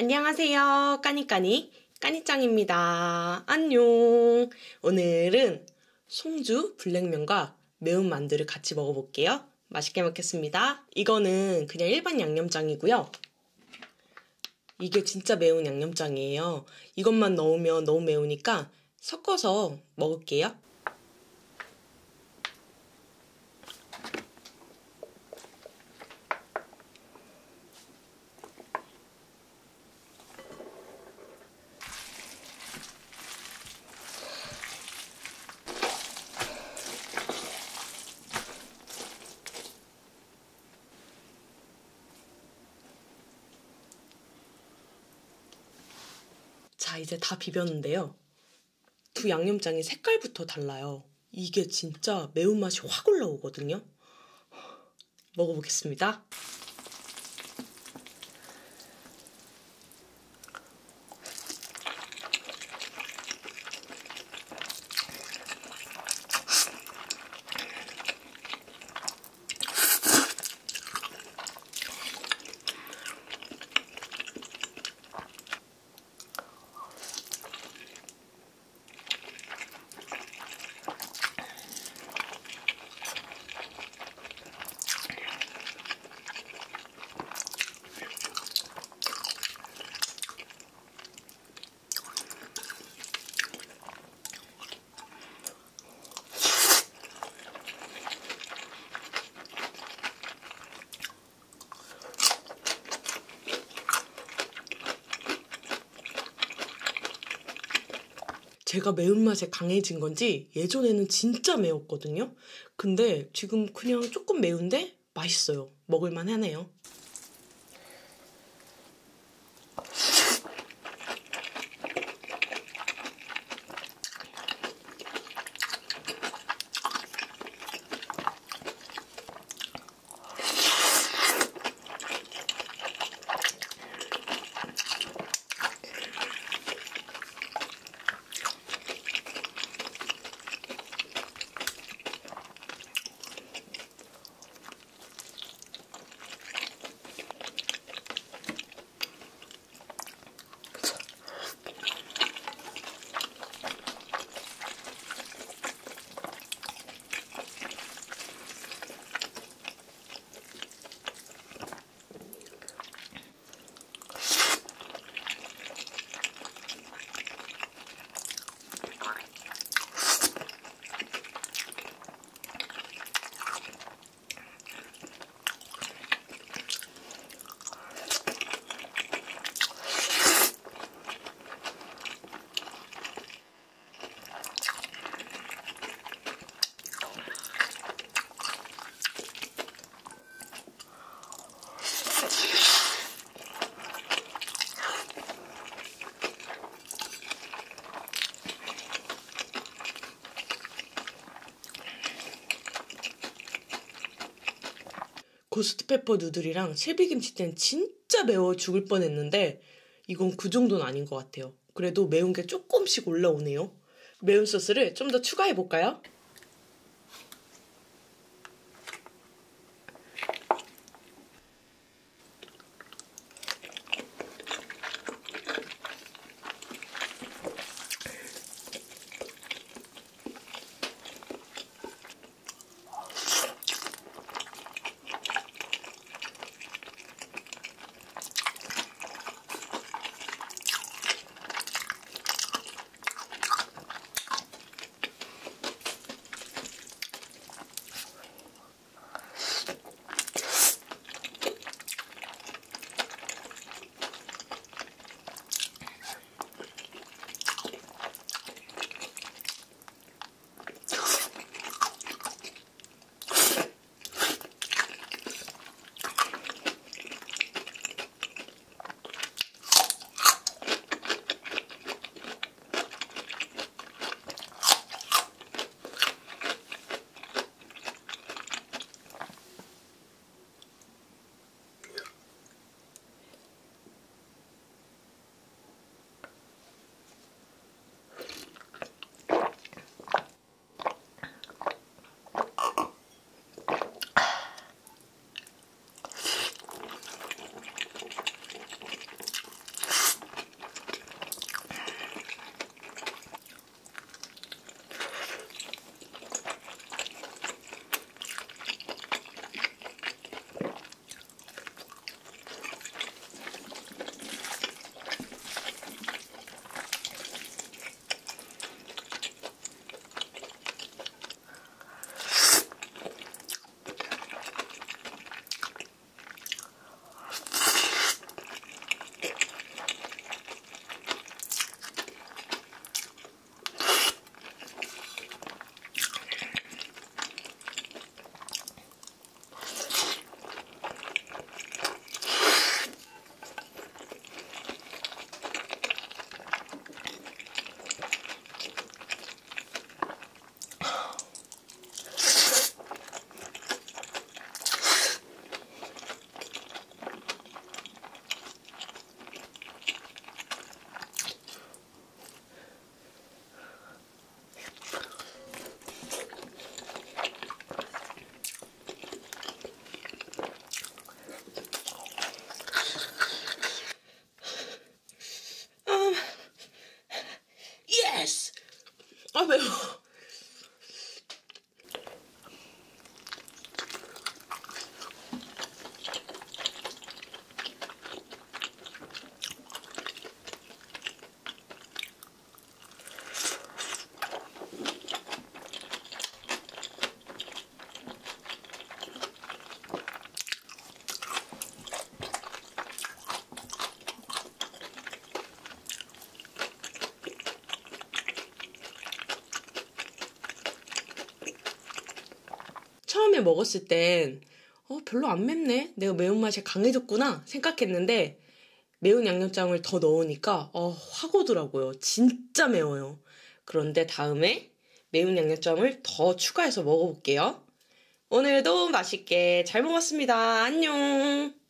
안녕하세요. 까니까니짱입니다. 안녕. 오늘은 송주 블랙면과 매운 만두를 같이 먹어볼게요. 맛있게 먹겠습니다. 이거는 그냥 일반 양념장이고요. 이게 진짜 매운 양념장이에요. 이것만 넣으면 너무 매우니까 섞어서 먹을게요. 자, 이제 다 비볐는데요. 두 양념장의 색깔부터 달라요. 이게 진짜 매운맛이 확 올라오거든요. 먹어보겠습니다. 제가 매운맛에 강해진 건지 예전에는 진짜 매웠거든요. 근데 지금 그냥 조금 매운데 맛있어요. 먹을만 하네요. 고스트페퍼 누들이랑 실비김치찌개는 진짜 매워 죽을 뻔했는데 이건 그 정도는 아닌 것 같아요. 그래도 매운 게 조금씩 올라오네요. 매운 소스를 좀 더 추가해볼까요? 처음에 먹었을 땐 별로 안 맵네. 내가 매운맛이 강해졌구나 생각했는데 매운 양념장을 더 넣으니까 확 오더라고요. 진짜 매워요. 그런데 다음에 매운 양념장을 더 추가해서 먹어볼게요. 오늘도 맛있게 잘 먹었습니다. 안녕.